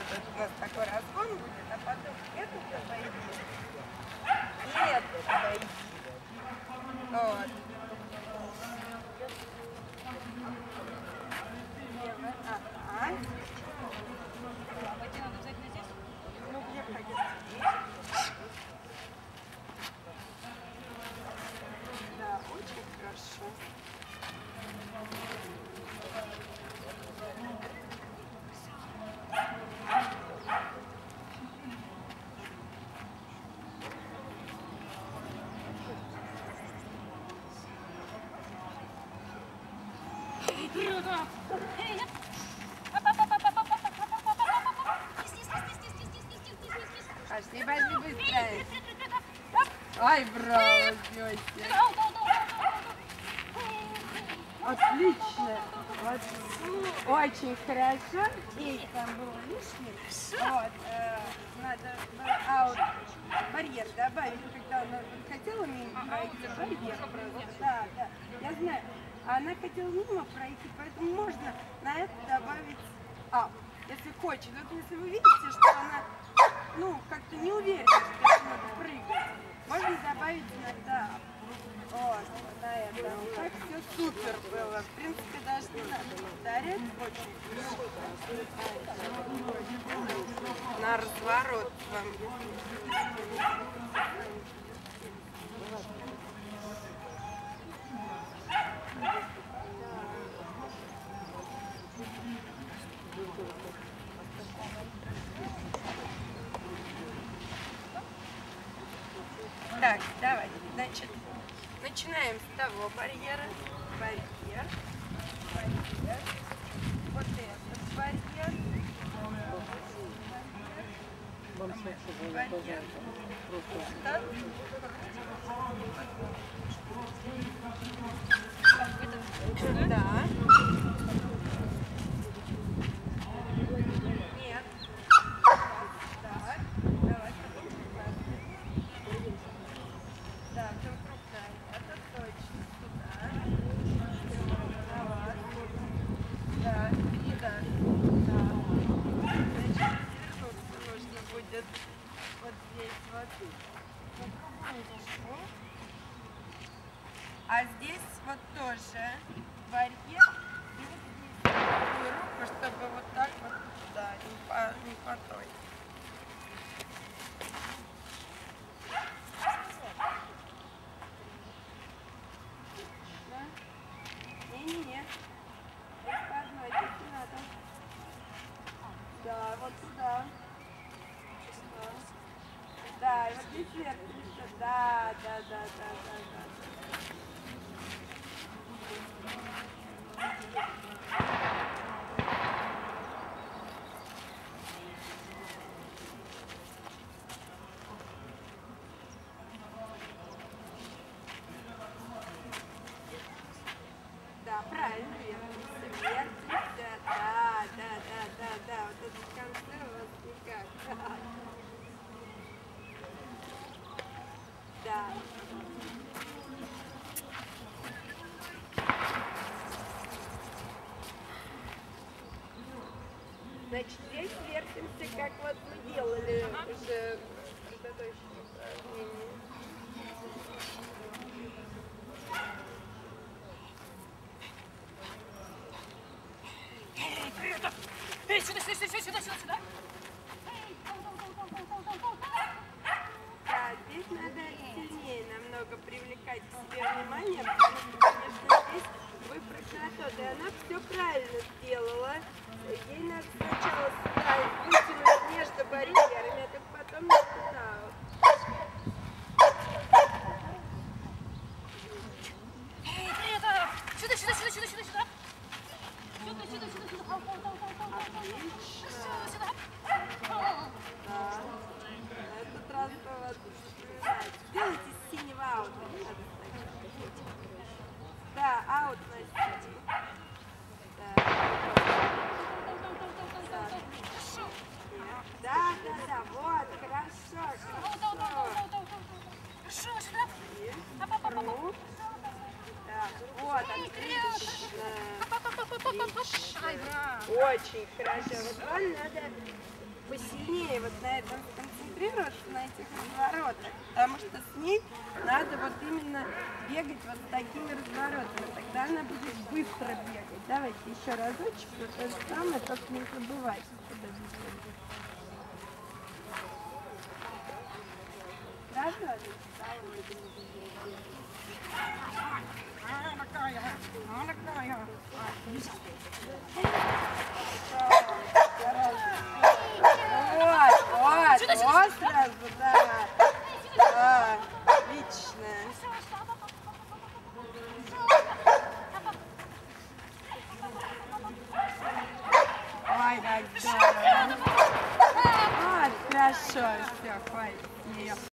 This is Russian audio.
Тут у нас такой разгон будет, а потом этот обойди. И этот обойди. Вот. Ага. Пойти надо обязательно здесь? Ну, где ходить? Да, очень хорошо. Круто! Пошли, пошли быстрее. Ай, браво, Тётя. Отлично. Вот. Очень хорошо. Здесь там было лишнее. Вот. Надо аут барьер добавить, когда она хотела мимо пройти. Барьер просто. Да, да. Я знаю. А она хотела мимо пройти, поэтому можно на это добавить аут. Если хочет. Вот если вы видите, что она как-то не уверена, что надо прыгать, можно добавить иногда аут. Вот, на это. Так все супер было. В принципе, даже не надо повторять. Очень на разворот вам. Так, давайте, значит, начинаем с того барьера. Барьер. Барьер. Вот этот барьер. Барьер. Так. Да. Нет. Так. Давай. Да, все крупное. Это точно сюда. Да, и да. Да. Значит, вернуться нужно будет вот здесь вот. А здесь вот тоже барьер. И вот здесь такую руку, чтобы вот так вот туда, не по той. Не-не-не. Здесь по одной, здесь не надо. Да, вот сюда. Да, и вот здесь вверх еще. Да. Да, правильно, вертимся. Да. Вот это в конце у вас никак. Да. Значит, здесь вертимся, как вот мы делали уже предыдущее упражнение. Сюда. Да, здесь надо сильнее намного привлекать к себе внимание, потому что, конечно, здесь выпрыгнуть на то, да, она все правильно сделала. Ей надо сначала сюда вытянуть между барьерами, а только потом туда. Сюда. Да. На этот раз сделайте с синего аута. Да, аут на синий. Да, вот, хорошо. Хорошо, сюда. Так, вот, отлично. Ай, браво. Очень хорошо. Вот вам надо посильнее вот на этом сконцентрироваться, на этих разворотах, потому что с ней надо вот именно бегать вот с такими разворотами, тогда она будет быстро бегать. Давайте еще разочек, вот то же самое, только не забывайте, куда бежать. Правда? Вот сразу, да. Да, отлично. Ой, как здорово. Вот, хорошо, все, хватит.